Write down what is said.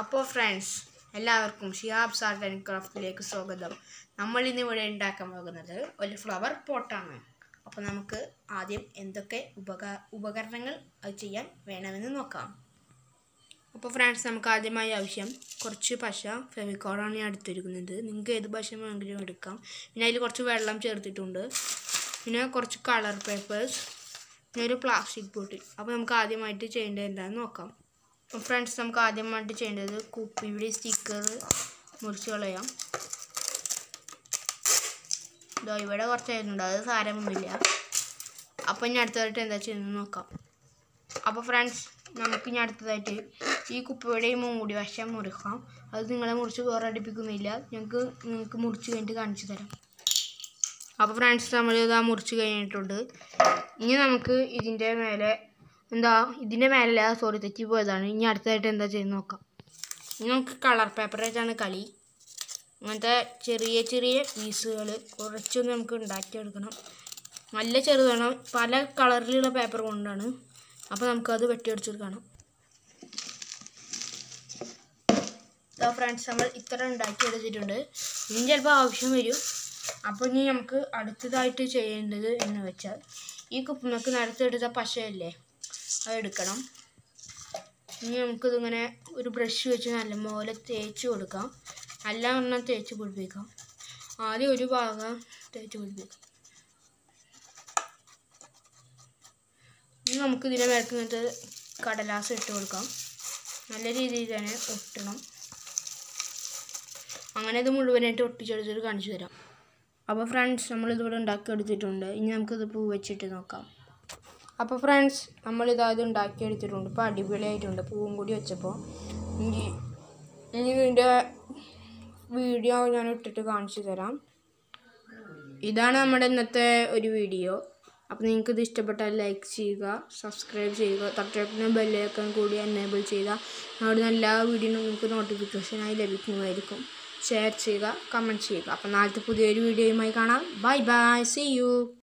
അപ്പോൾ ഫ്രണ്ട്സ് എല്ലാവർക്കും ഷിഹാബ്സ് art and ക്രാഫ്റ്റിലേക്ക് സ്വാഗതം. നമ്മൾ ഇന്ന് ഇവിടെ ഉണ്ടാക്കാൻ പോകുന്നത് ഒരു ഫ്ലവർ പോട്ടാണ്. അപ്പോൾ നമുക്ക് ആദ്യം എന്തൊക്കെ ഉപകരണങ്ങൾ അത് ചെയ്യാൻ വേണമെന്ന് നോക്കാം. അപ്പോൾ ഫ്രണ്ട്സ് നമുക്ക് ആദ്യമായി ആവശ്യം കുറച്ച് പശ ഫെവിക്കോളാണ് ഞാൻ എടുത്തിരിക്കുന്നത്. നിങ്ങൾക്ക് ഏത് പശ വേണമെങ്കിലും എടുക്കാം. പിന്നെ അതിൽ കുറച്ച് വെള്ളം ചേർത്തിട്ടുണ്ട്. പിന്നെ കുറച്ച് കളർ പേപ്പേഴ്സ്, പിന്നെ ഒരു പ്ലാസ്റ്റിക് ബോട്ടിൽ. അപ്പോൾ നമുക്ക് ആദ്യമായിട്ട് ചെയ്യേണ്ടത് എന്താണെന്ന് നോക്കാം. അപ്പോൾ ഫ്രണ്ട്സ് നമുക്ക് ആദ്യമായിട്ട് ചെയ്യേണ്ടത് കുപ്പിയുടെ സ്റ്റിക്കർ മുറിച്ച് കളയാം. ഇതോ ഇവിടെ കുറച്ചായിട്ടുണ്ട്, അത് സാരമൊന്നുമില്ല. അപ്പോൾ ഇനി അടുത്തതായിട്ട് എന്താ ചെയ്യുന്നത് നോക്കാം. അപ്പോൾ ഫ്രണ്ട്സ് നമുക്ക് ഇനി അടുത്തതായിട്ട് ഈ കുപ്പിയുടെ മൂടി വശം മുറിക്കാം. അത് നിങ്ങളെ മുറിച്ച് വേറടിപ്പിക്കുന്നില്ല, നിങ്ങൾക്ക് മുറിച്ച് കഴിഞ്ഞിട്ട് കാണിച്ചു തരാം. അപ്പോൾ ഫ്രണ്ട്സ് നമ്മളിത് മുറിച്ച് കഴിഞ്ഞിട്ടുണ്ട്. ഇനി നമുക്ക് ഇതിൻ്റെ മേലെ തെറ്റി പോയതാണ്. ഇനി അടുത്തതായിട്ട് എന്താ ചെയ്യുന്നത് നോക്കാം. ഇനി നമുക്ക് കളർ പേപ്പർ വെച്ചാണ് കളി. അങ്ങനത്തെ ചെറിയ ചെറിയ പീസുകൾ കുറച്ചൊന്ന് നമുക്ക് ഉണ്ടാക്കിയെടുക്കണം. നല്ല ചെറുതാണ്, പല കളറിലുള്ള പേപ്പർ കൊണ്ടാണ്. അപ്പോൾ നമുക്കത് വെട്ടിയെടുത്തെടുക്കണം. ഫ്രണ്ട്സ് നമ്മൾ ഇത്ര ഉണ്ടാക്കിയെടുത്തിട്ടുണ്ട്. ഇനി ചിലപ്പോൾ ആവശ്യം വരും. അപ്പോൾ ഇനി നമുക്ക് അടുത്തതായിട്ട് ചെയ്യേണ്ടത് എന്ന് വെച്ചാൽ ഈ കുപ്പിക്ക് നിരത്തെടുത്ത പശയല്ലേ, അതെടുക്കണം. ഇനി നമുക്കിതിങ്ങനെ ഒരു ബ്രഷ് വെച്ച് നല്ലപോലെ തേച്ച് കൊടുക്കാം. നല്ലവണ്ണം തേച്ച് പിടിപ്പിക്കാം. ആദ്യം ഒരു ഭാഗം തേച്ച് പിടിപ്പിക്കാം. ഇനി നമുക്ക് ഇതിനെ മേൽക്കുന്നത് കടലാസ് ഇട്ട് കൊടുക്കാം. നല്ല രീതിയിൽ തന്നെ ഒട്ടണം. അങ്ങനെ ഇത് മുഴുവനായിട്ട് ഒട്ടിച്ചെടുത്തിട്ട് കാണിച്ചു തരാം. അപ്പോൾ ഫ്രണ്ട്സ് നമ്മളിതിവിടെ ഉണ്ടാക്കിയെടുത്തിട്ടുണ്ട്. ഇനി നമുക്കിത് പൂ വെച്ചിട്ട് നോക്കാം. അപ്പോൾ ഫ്രണ്ട്സ് നമ്മളിത് ഉണ്ടാക്കിയെടുത്തിട്ടുണ്ട്. ഇപ്പോൾ അടിപൊളിയായിട്ടുണ്ട്. പൂവും കൂടി വെച്ചപ്പോൾ. ഇനി ഇതിൻ്റെ വീഡിയോ ഞാൻ ഇട്ടിട്ട് കാണിച്ചു തരാം. ഇതാണ് നമ്മുടെ ഇന്നത്തെ ഒരു വീഡിയോ. അപ്പോൾ നിങ്ങൾക്കിത് ഇഷ്ടപ്പെട്ടാൽ ലൈക്ക് ചെയ്യുക, സബ്സ്ക്രൈബ് ചെയ്യുക, തൊട്ടടുത്ത ബെല്ലൈക്കൺ കൂടി എനേബിൾ ചെയ്യുക. അവിടെ എല്ലാ വീഡിയോയും നിങ്ങൾക്ക് നോട്ടിഫിക്കേഷനായി ലഭിക്കുന്നതായിരിക്കും. ഷെയർ ചെയ്യുക, കമൻറ്റ് ചെയ്യുക. അപ്പോൾ നാളത്തെ പുതിയൊരു വീഡിയോയുമായി കാണാം. Bye bye, see U.